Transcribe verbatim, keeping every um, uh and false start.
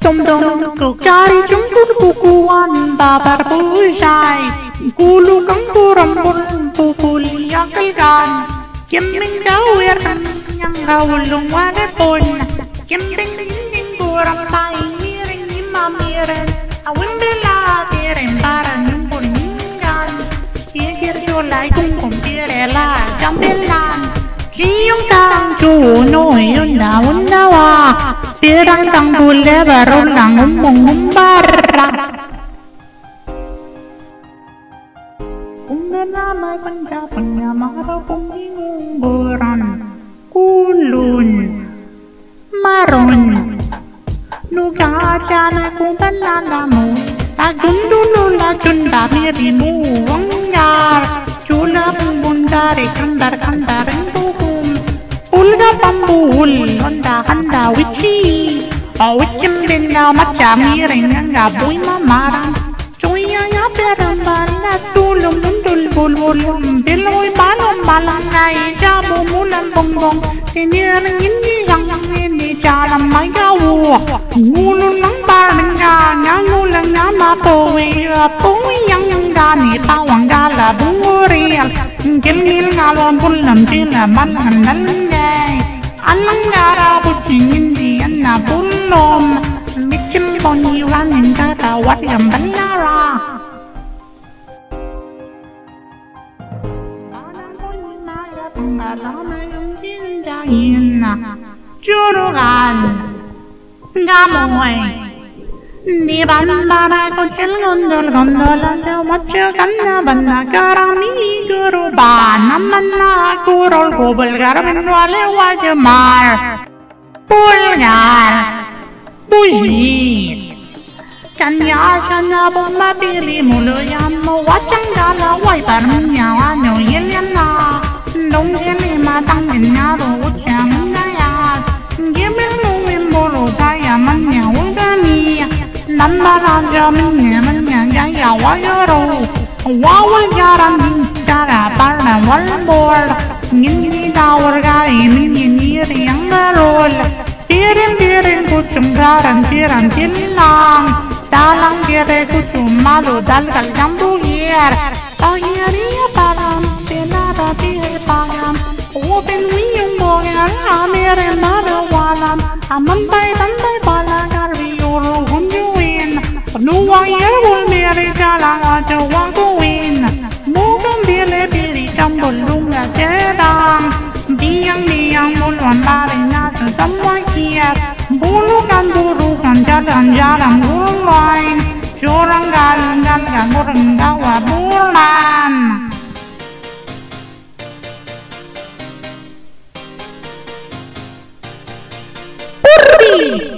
Dum dum cari jumkur kukuan babar pusai Kulu kangkuram bun pupuli akalkan Keming gawir yang gawulung wadapun Keming dinding kuram tai miring imamirin Awin bela tirim baran yumpun yinggan Kikir julai kungkum tirela jambilan Jiyong tang chu noy yunda undawa Tirang tang bule barong lang umong umbara Unganamay pandapan marap umingumburan Kulun Maron Nuga jana kung banana mo Tagundulo la junda mirimu Wangyar Chula bundari kandar kandarin tukum Ulga pambul Onda kanda wichi Wichim binda macha miring Nga buy mamarang Chuya ya perang bala tulum Nundul bulbulum Biloy balong balangay Jabo mulan bongbong Sinirang hindi yang hindi Jalam may gawo Ngulun ng barang nga Ngulang nga mapowi Powi yang yang gani Pawang gala bungurial Gilgil ngalon bulam Jila malang nalangay Alang gara buting hindi Anna bulom Michim boniwan Yang katawat yang balara Pangalaman yung tindahin Jurugan Gamoy Di bandara kucil gondol-gondol Ada macakan na banda karami guru ba Naman na kurol kubul garmin wale wajamar Pulgar Bujit Kanya siya na bumabili mulo yan mo Wachang galaway parang nyawa nyo yilyan na Nung gili matangin nga ruot siyang ngayat Gibil nuwin buro kaya man niya ulgani Nandaran jamin niya man niya gaya wayaro Wawal jaran cara parang walbor Ngini tawar gari minginiri ang garol Tirin-tirin kutsum garan tiran tilang Dalang kire kutsum malu dalgal jambuhir Tahiriya palam Pinara tihir pangam Upin wiyong bogan Amirin narawalam Amantay tantay pala Garbi yoro hunjuin Nuwang yerwul miri jalang Aja waguin Mugang bili-bili Jambul lunga jedang Biang-biang muluan lari Nasa semua kiat Bulukan-bulukan Jalan-jalan bulan Jurang-galang-galang Burung-gawa bulan Purbi